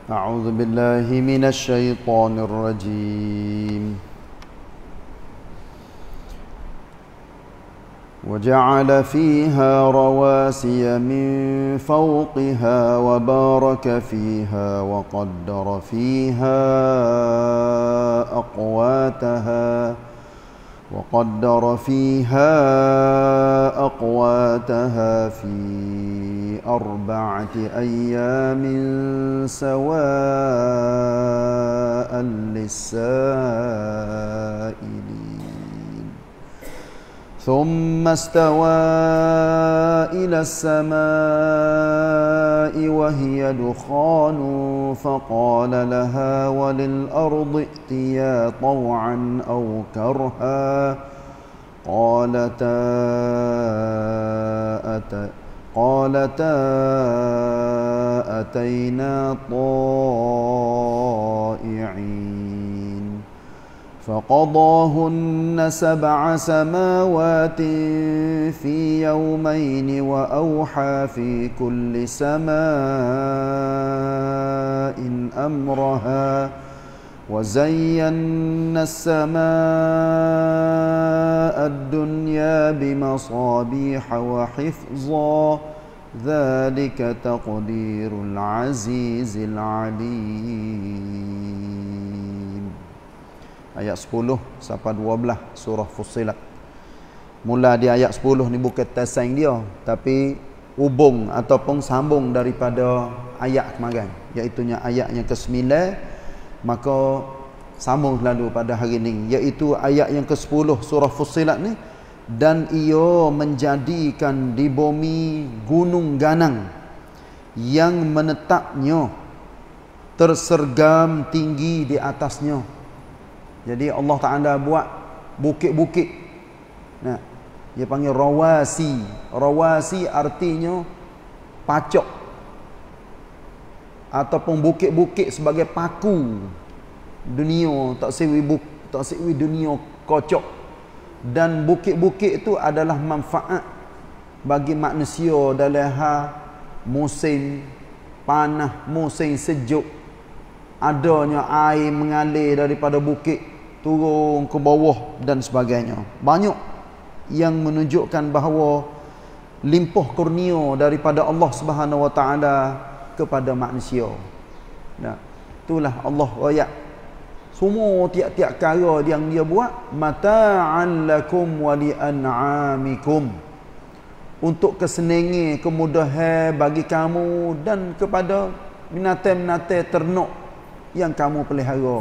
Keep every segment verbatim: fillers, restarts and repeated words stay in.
أعوذ بالله من الشيطان الرجيم وجعل فيها رواسي من فوقها وبارك فيها وقدر فيها أقواتها وقدر فيها أقواتها في أربعة أيام سواء للسائلين ثم استوى إلى السماء وهي دخان فقال لها وللأرض ائتيا طوعا أو كرها قالتا أتى قالتا أتينا طائعين فقضاهن سبع سماوات في يومين وأوحى في كل سماء أمرها وزينا السماء الدنيا بمصابيح وحفظا ذلك تقدير العزيز العليم. Ayat sepuluh sampai dua belas surah Fussilat. Mula di ayat sepuluh ni bukan tasang dia, tapi hubung ataupun sambung daripada ayat kemarin, iaitu ayat yang kesembilan. Maka sambung lalu pada hari ini, iaitu ayat yang kesepuluh surah Fussilat ni. Dan ia menjadikan di bumi gunung ganang yang menetapnya tersergam tinggi di atasnya. Jadi Allah Ta'ala buat bukit-bukit. Nah, dia panggil rawasi. Rawasi artinya pacok ataupun bukit-bukit sebagai paku dunia, tak sewi buk, tak sewi dunia kocok. Dan bukit-bukit itu adalah manfaat bagi manusia dalam hal musim panas, musim sejuk. Adanya air mengalir daripada bukit turun ke bawah dan sebagainya. Banyak yang menunjukkan bahawa limpah kurnia daripada Allah Subhanahu Wa Taala kepada manusia. Nah, itulah Allah royak semua tiap-tiap perkara yang dia buat, mata'an lakum wa li'an'amikum, untuk kesenangan, kemudahan bagi kamu dan kepada binatang-binatang ternak yang kamu pelihara.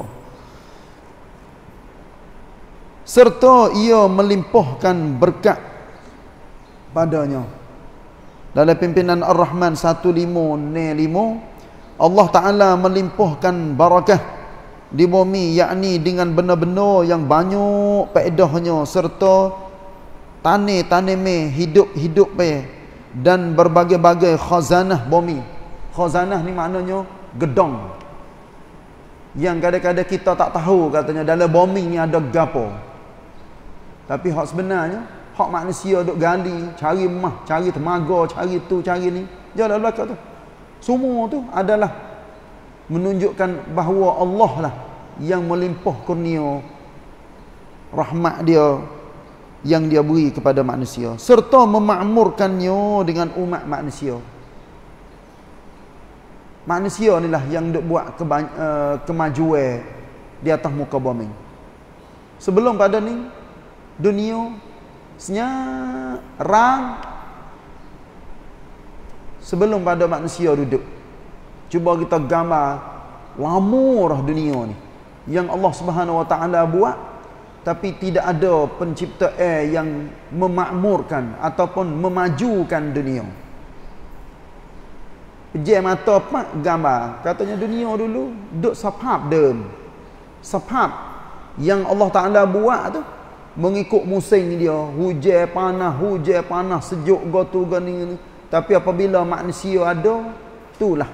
Serta ia melimpahkan berkat padanya. Dalam pimpinan Ar-Rahman satu lima lima, Allah Ta'ala melimpahkan barakah di bumi, yakni dengan benar-benar yang banyak faedahnya, serta tanah-tanah hidup-hidup dan berbagai-bagai khazanah bumi. Khazanah ni maknanya gedong, yang kadang-kadang kita tak tahu katanya dalam bumi ni ada gapo. Tapi hak sebenarnya, hak manusia duk gali, cari emas, cari temaga, cari tu, cari ni, jalan belakang tu. Semua tu adalah menunjukkan bahawa Allah lah yang melimpah kurnia rahmat dia yang dia beri kepada manusia, serta memakmurkannya dengan umat manusia. Manusia inilah yang duk buat keba- uh, kemajuan di atas muka bumi. Sebelum pada ni dunia senyap rang, sebelum pada manusia duduk. Cuba kita gambar lama dah dunia ni yang Allah Subhanahu Wa Taala buat, tapi tidak ada penciptaan yang memakmurkan ataupun memajukan dunia. Pejam mata pak gambar, katanya dunia dulu duk safhab dem. Safhab yang Allah Taala buat tu mengikut musim dia, hujan panas, hujan panas, sejuk gotu gani. Tapi apabila manusia ada, itulah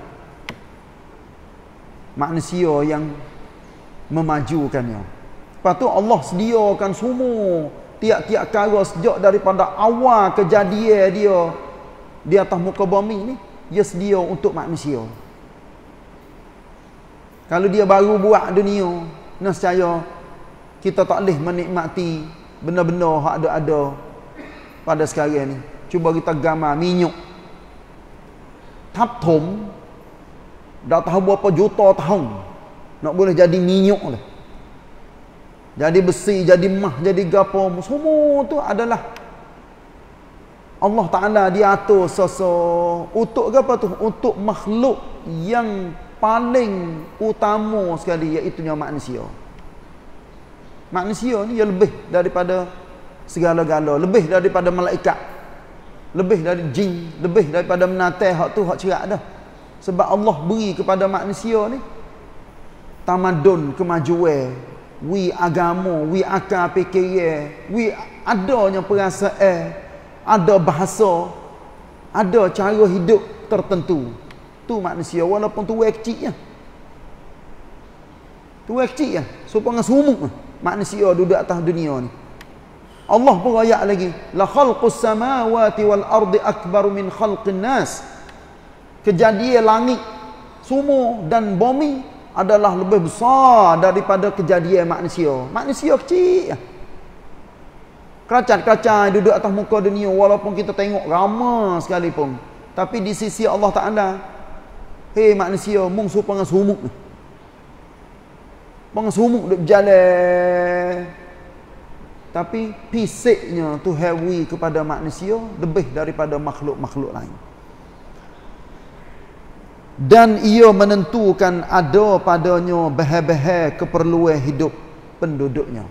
manusia yang memajukannya. Lepas tu Allah sediakan semua tiap-tiap perkara sejak daripada awal kejadian dia di atas muka bumi ni, dia sedia untuk manusia. Kalau dia baru buat dunia, nescaya kita tak boleh menikmati benda-benda hak ada-ada pada sekarang ni. Cuba kita gambar minyak. Tap tom dah tahu berapa juta tahun nak boleh jadi minyak lah. Jadi besi, jadi mah, jadi gapo, semua tu adalah Allah Ta'ala dia atur seso untuk apa tu? Untuk makhluk yang paling utama sekali, iaitu manusia. Manusia ni dia lebih daripada segala-gala, lebih daripada malaikat, lebih dari jin, lebih daripada menatai hak tu hak cerak dah. Sebab Allah beri kepada manusia ni tamadun, kemajuan, wi agama, wi akal fikiran, wi adanya perasaan, ada bahasa, ada cara hidup tertentu. Tu manusia, walaupun tu wek kecil ya. Tu wek kecil ya, supaya sumuk manusia duduk atas dunia ni. Allah pun ayat lagi, la khalqus samawati wal ardi akbar min khalqin nas. Kejadian langit semua dan bumi adalah lebih besar daripada kejadian manusia. Manusia kecil. Keracat-keracat duduk atas muka dunia, walaupun kita tengok ramai sekalipun, tapi di sisi Allah Ta'ala, hei manusia, mung supaya sumuk. Pengasumuk duk berjalan. Tapi fisiknya tu hewi kepada manusia lebih daripada makhluk-makhluk lain. Dan ia menentukan ada padanya bahan-bahan keperluan hidup penduduknya.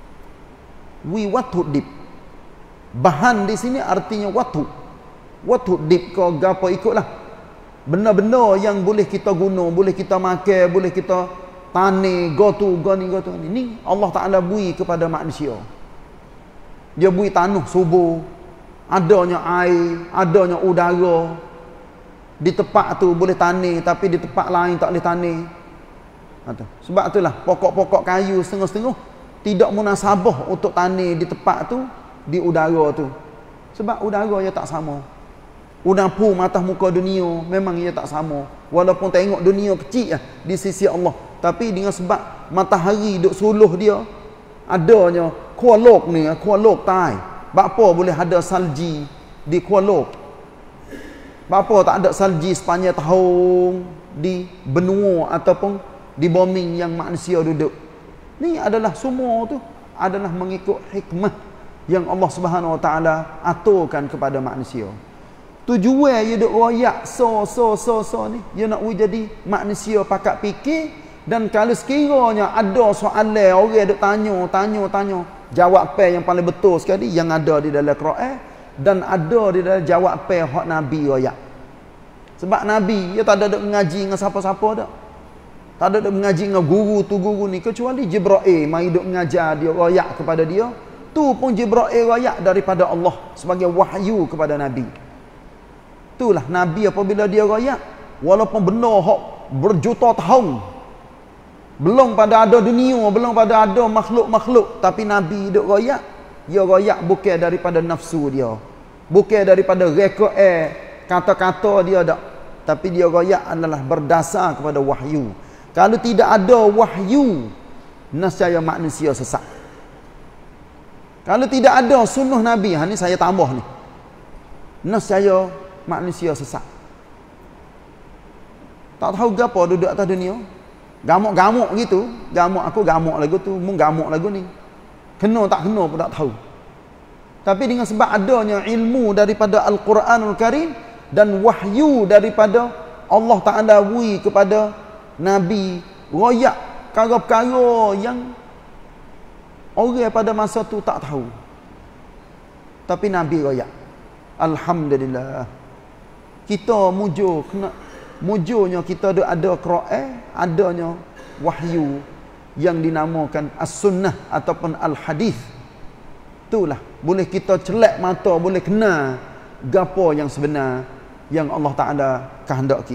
Wi watu dip. Bahan di sini artinya watu. Watu dip ke gapo ikutlah. Benda-benda yang boleh kita guna, boleh kita makan, boleh kita tani, gotu, goni, gotu. Ini Allah Ta'ala beri kepada manusia. Dia beri tanah subur, adanya air, adanya udara. Di tempat tu boleh tani, tapi di tempat lain tak boleh tani. Sebab itulah pokok-pokok kayu setengah-setengah tidak munasabah untuk tani di tempat tu, di udara tu. Sebab udara ia tak sama. Udapun atas muka dunia memang ia tak sama. Walaupun tengok dunia kecil lah di sisi Allah, tapi dengan sebab matahari duk suluh dia, adanya kualok ni, kualok tai. Bapa boleh ada salji di kualok? Bapa tak ada salji sepanjang tahun di benua ataupun di bumi yang manusia duduk. Ni adalah semua tu adalah mengikut hikmah yang Allah Subhanahu Wa Taala aturkan kepada manusia. Tujuan dia duk royak so so so so ni, dia nak jadi manusia pakat fikir. Dan kalau sekiranya ada soalan orang duk tanya tanya tanya, jawapan yang paling betul sekali yang ada di dalam Quran, dan ada di dalam jawapan hak Nabi royak. Sebab Nabi dia tak ada duk mengaji dengan siapa-siapa dak. Tak ada duk mengaji dengan guru tu guru ni, kecuali Jibril mai duk mengajar dia, royak kepada dia. Tu pun Jibril royak daripada Allah sebagai wahyu kepada Nabi. Itulah Nabi apabila dia royak, walaupun benda hak berjuta tahun, belum pada ada dunia, belum pada ada makhluk-makhluk, tapi Nabi duk royak, dia royak bukan daripada nafsu dia, bukan daripada rekod eh kata-kata dia dak, tapi dia royak adalah berdasar kepada wahyu. Kalau tidak ada wahyu, nescaya manusia sesat. Kalau tidak ada sunnah Nabi, ha ni saya tambah ni, nescaya manusia sesat. Tak tahu gapo duduk atas dunia, gamuk-gamuk gitu, gamuk aku gamuk lagu tu, mung gamuk lagu ni, kena tak kena pun tak tahu. Tapi dengan sebab adanya ilmu daripada Al-Quranul Karim dan wahyu daripada Allah Ta'ala beri kepada Nabi, royak perkara-perkara yang orang pada masa tu tak tahu, tapi Nabi royak. Alhamdulillah, kita mujur, kena mujurnya kita ada ada Quran, adanya wahyu yang dinamakan as-sunnah ataupun al-hadis. Itulah boleh kita celak mata, boleh kenal gapo yang sebenar yang Allah Ta'ala kehendaki.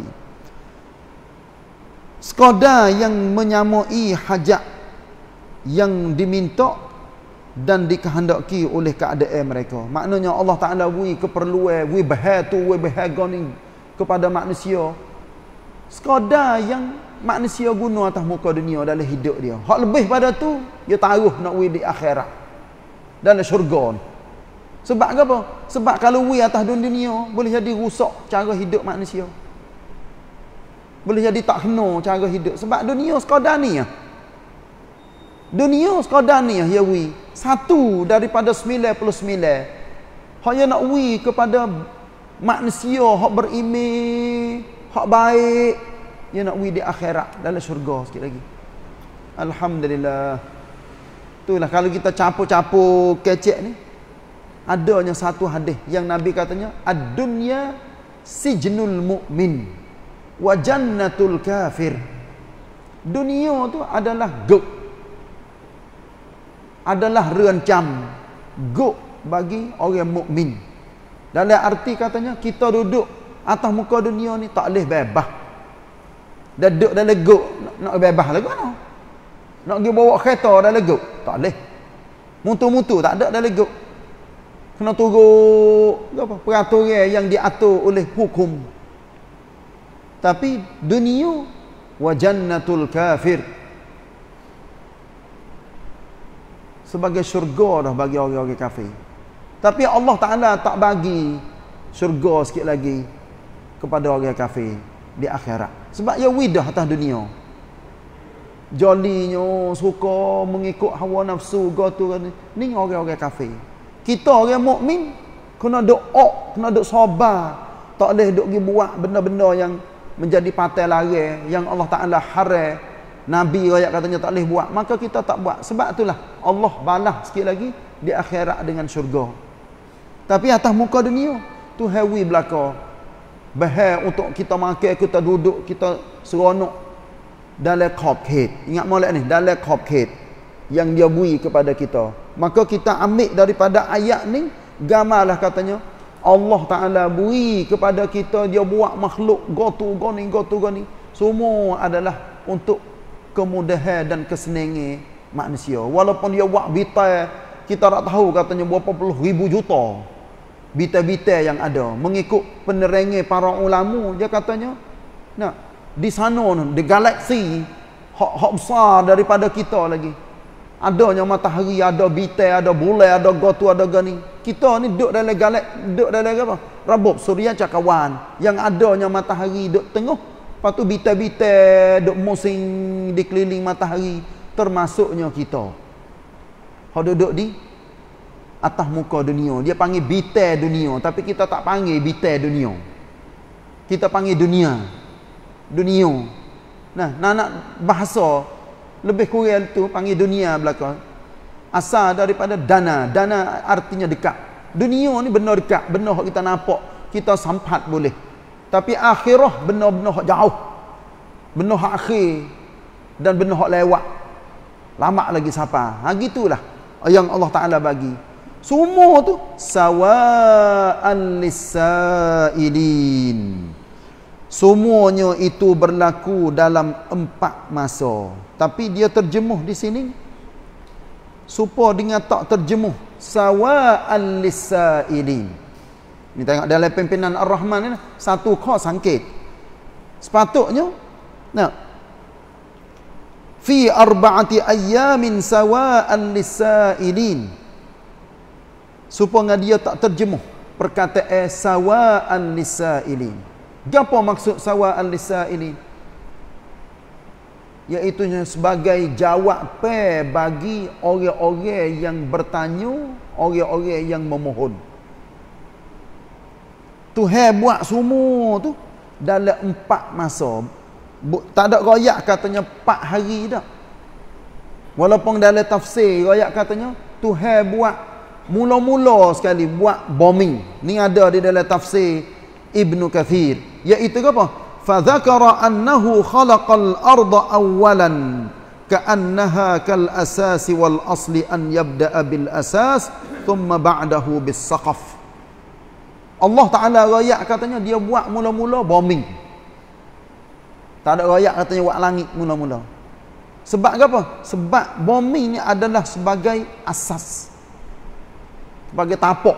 Sekadar yang menyamai hajat yang diminta dan dikehendaki oleh keadaan mereka. Maknanya Allah Ta'ala beri keperluan, beri bahan tu, beri bahan ni kepada manusia sekadar yang manusia guna atas muka dunia dalam hidup dia. Hak lebih pada tu, dia taruh nak wui di akhirat. Dalam syurga. Sebab apa? Sebab kalau wui atas dunia, boleh jadi rusak cara hidup manusia. Boleh jadi tak kena cara hidup. Sebab dunia sekadar ni ya. Dunia sekadar ni ya, ya wui. Satu daripada sembilan puluh sembilan. Hak yang nak wui kepada manusia hak berimej, hak baik, dia nak wui di akhirat dalam syurga sikit lagi. Alhamdulillah. Itulah kalau kita campur-campur kecek ni, adanya satu hadis yang Nabi katanya, ad-dunya sijnul mu'min wa jannatul kafir. Dunia tu adalah guk, adalah rencam guk bagi orang mukmin. Dalam arti katanya kita duduk atas muka dunia ni tak boleh bebas. Duduk dalam guk nak, nak bebas lagu mana? Nak pergi bawa kereta dalam guk tak boleh. Mutu-mutu tak ada dalam guk. Kena turut apa? Peraturan yang diatur oleh hukum. Tapi dunia wa jannatul kafir, sebagai syurga dah bagi orang-orang kafir. Tapi Allah Ta'ala tak bagi syurga sikit lagi kepada orang kafir di akhirat. Sebab ia widah atas dunia. Jolinya, suka mengikut hawa nafsu, gotu ni. Ni orang-orang kafir. Kita orang mukmin kena doa, kena duk sabar. Tak boleh duk pergi buat benda-benda yang menjadi patai larang, yang Allah Ta'ala haram. Nabi rakyat katanya tak boleh buat. Maka kita tak buat. Sebab itulah Allah balas sikit lagi di akhirat dengan syurga. Tapi atas muka dunia tu hewi belaka. Bahaya untuk kita makan, kita duduk, kita seronok dalam cupcake. Ingat molek ni, dalam cupcake yang dia beri kepada kita. Maka kita ambil daripada ayat ni, gamarlah katanya Allah Ta'ala beri kepada kita, dia buat makhluk gotu goni gotu goni. Semua adalah untuk kemudahan dan kesenangan manusia. Walaupun dia buat bitai, kita tak tahu katanya berapa puluh ribu juta bitai-bitai yang ada. Mengikut penerangan para ulama, dia katanya nah, di sana di galaksi hak, hak besar daripada kita lagi. Adanya matahari, ada bitai, ada bulan, ada gotu, ada gani. Kita ni duduk dalam galak, duduk dalam apa? Rabub suria cakawan. Yang adanya matahari duduk tengah. Lepas tu bitai-bitai duduk musing di keliling matahari. Termasuknya kita. Hak duduk di atas muka dunia. Dia panggil bitai dunia. Tapi kita tak panggil bitai dunia. Kita panggil dunia. Dunia. Nah, nak-nak bahasa lebih kurang tu panggil dunia belakang. Asal daripada dana. Dana artinya dekat. Dunia ni benda dekat. Benda yang kita nampak. Kita sampat boleh. Tapi akhirah benda-benda yang jauh. Benda yang akhir. Dan benda yang lewat. Lama lagi siapa. Ha, gitulah yang Allah Ta'ala bagi. Semua tu sawa'an lis-sa'ilin. Semuanya itu berlaku dalam empat masa. Tapi dia terjemuh di sini supaya dengan tak terjemuh sawa'an lis-sa'ilin. Ni tengok dalam pimpinan Ar-Rahman ni satu kha sangkit. Sepatutnya nah fi arba'ati ayyamin sawa'an lis-sa'ilin. Supaya dia tak terjemuh perkataan sawa'an lis-sa'ilin. Apa maksud sawa'an lis-sa'ilin? Iaitu sebagai jawapan bagi orang-orang yang bertanya, orang-orang yang memohon. Tuhan buat semua tu dalam empat masa. Tak ada royak katanya empat hari dah. Walaupun dalam tafsir royak katanya Tuhan buat mula-mula sekali buat bombing. Ni ada di dalam tafsir Ibnu Kathir. Iaitu apa? Fadzakara annahu khalaqal arda awwalan ka'annaha kal asasi wal asli an yabda'a bil asas thumma ba'dahu bis saqaf. Allah Ta'ala rayak katanya dia buat mula-mula bombing. Tak ada rayak katanya buat langit mula-mula. Sebab apa? Sebab bombing ni adalah sebagai asas. Sebagai tapak.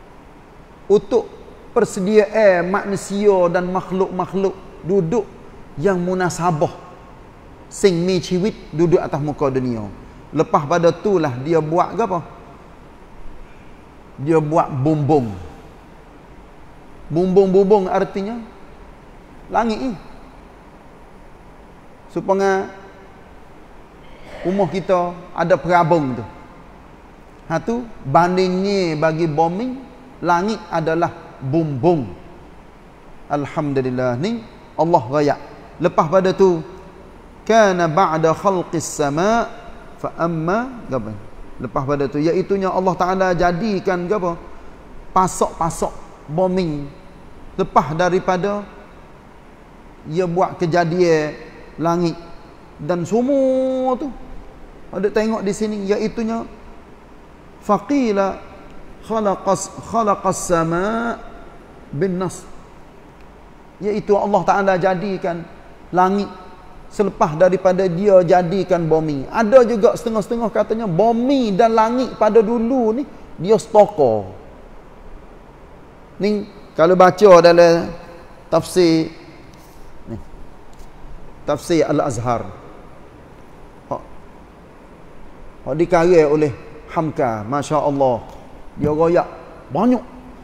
Untuk persediaan manusia dan makhluk-makhluk duduk yang munasabah sing miชีวิต duduk atas muka dunia. Lepas pada tu lah dia buat ke apa? Dia buat bumbung. Bumbung-bumbung artinya langit ni. Supaya rumah kita ada perabung tu. Ha tu bandingnya bagi bombing, langit adalah bumbung. Alhamdulillah ni Allah raya. Lepas pada tu kana ba'da khalqis sama' fa amma apa? Lepas pada tu iaitu nya Allah Taala jadikan apa? Pasok-pasok bombing lepas daripada ia buat kejadian langit dan semua tu ada tengok di sini iaitu nya faqila khalaqas khalaqas sama' bin nas, iaitu Allah Taala jadikan langit selepas daripada dia jadikan bumi. Ada juga setengah-setengah katanya bumi dan langit pada dulu ni dia stokor. Ni kalau baca dalam tafsir ni, tafsir Al-Azhar, hak hak dikarang oleh Hamka, masya-Allah, dia royak banyak.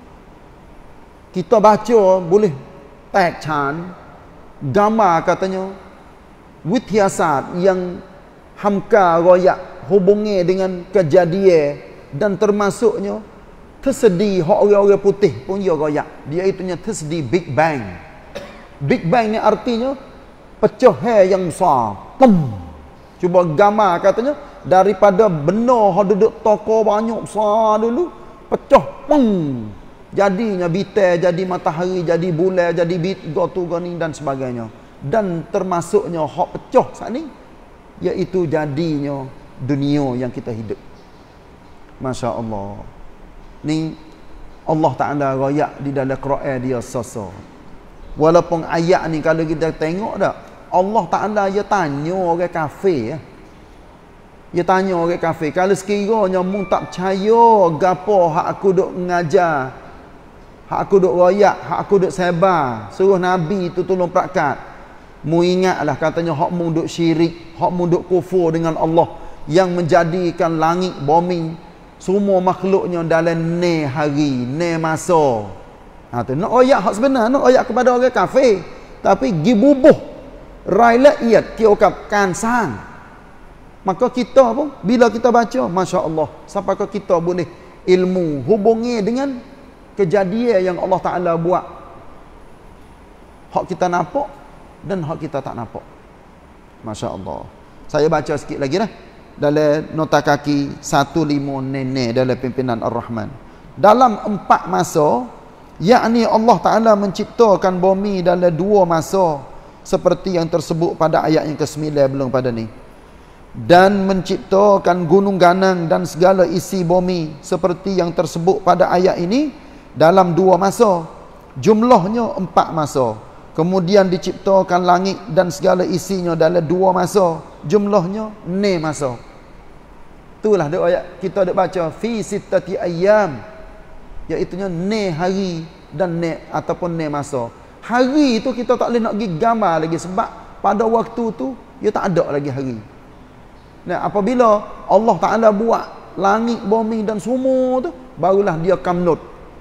Kita baca boleh tak can gambar katanya Wityasat yang Hamka royak hubungi dengan kejadian dan termasuknya tersedi hak orang-orang putih pun dia royak. Dia itunya tersedi Big Bang. Big Bang ni artinya pecah yang besar. Pum. Cuba gambar katanya daripada benda hak duduk toko banyak besar dulu pecah pum. Jadinya bintang, jadi matahari, jadi bulan, jadi bit gotu gani dan sebagainya. Dan termasuknya hak pecah saat ni iaitu jadinya dunia yang kita hidup. Masya Allah. Ni Allah Ta'ala royak di dalam Quran dia sasa. Walaupun ayat ni kalau kita tengok tak, Allah Ta'ala dia tanya orang kafir ya. Dia tanya orang kafir, kalau sekiranya mu tak percaya gapo hak aku duk mengajar, hak aku duk royak, hak aku duk sebar, suruh Nabi tu tolong prakkat, mu ingatlah katanya hak mu duk syirik, hak mu duk kufur dengan Allah yang menjadikan langit, bumi, semua makhluknya dalam ne hari, ne masa. Ha tu nak royak hak sebenar, nak royak kepada orang kafir, tapi gi bubuh rai laiyat ki okap kan sang. Maka kita pun bila kita baca, masya-Allah, sampai ke kita boleh ilmu hubungi dengan kejadian yang Allah Taala buat. Hak kita nampak dan hak kita tak nampak. Masya-Allah. Saya baca sikit lagi dah. Dalam nota kaki satu lima nenek dalam pimpinan Ar-Rahman. Dalam empat masa, yakni Allah Ta'ala menciptakan bumi dalam dua masa seperti yang tersebut pada ayat yang kesembilan belum pada ni. Dan menciptakan gunung ganang dan segala isi bumi seperti yang tersebut pada ayat ini dalam dua masa. Jumlahnya empat masa. Kemudian diciptakan langit dan segala isinya dalam dua masa. Jumlahnya enam masa. Itulah doa ayat kita dok baca fi sittati ayyam, iaitu enam hari dan enam ataupun enam masa. Hari itu kita tak boleh nak pergi gambar lagi sebab pada waktu tu dia tak ada lagi hari. Nah, apabila Allah Taala buat langit, bumi dan semua tu, barulah dia kamnut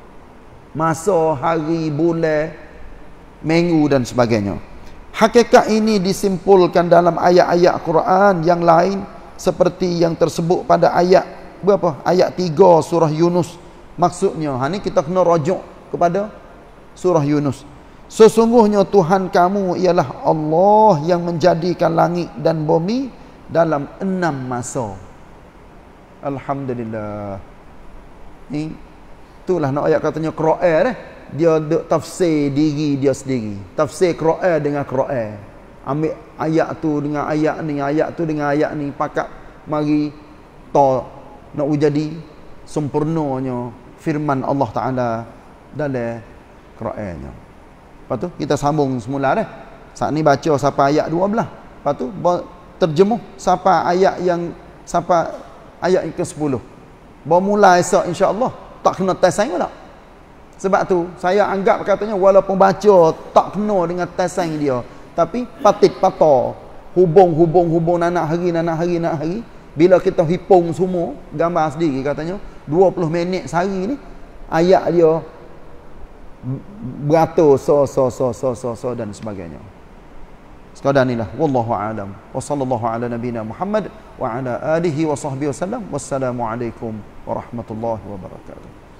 masa, hari, bulan, minggu dan sebagainya. Hakikat ini disimpulkan dalam ayat-ayat Quran yang lain seperti yang tersebut pada ayat berapa? Ayat tiga surah Yunus. Maksudnya, ha ni kita kena rujuk kepada surah Yunus. Sesungguhnya Tuhan kamu ialah Allah yang menjadikan langit dan bumi dalam enam masa. Alhamdulillah. Ni itulah nak ayat katanya Quran eh. Dia duk tafsir diri dia sendiri. Tafsir Quran dengan Quran. Ambil ayat tu dengan ayat ni, ayat tu dengan ayat ni, pakat mari ta nak jadi sempurnanya firman Allah Taala dalam Qurannya. Lepas tu kita sambung semula dah. Saat ni baca sampai ayat dua belas. Lepas tu terjemuh sampai ayat yang sampai ayat yang ke sepuluh. Bermula esok insya-Allah. Tak kena tes saing tak? Sebab tu saya anggap katanya walaupun baca tak kena dengan tes saing dia, Tapi patit pata, hubung-hubung hubung nanak hari nanak hari nanak hari. Bila kita hipung semua, gambar sendiri katanya dua puluh minit sehari ni ayat dia beratur so so so so so so dan sebagainya. Sekadar inilah wallahu a'lam. Wa sallallahu ala nabina Muhammad wa ala alihi wa sahbihi wasallam. Wassalamu alaikum warahmatullahi wabarakatuh.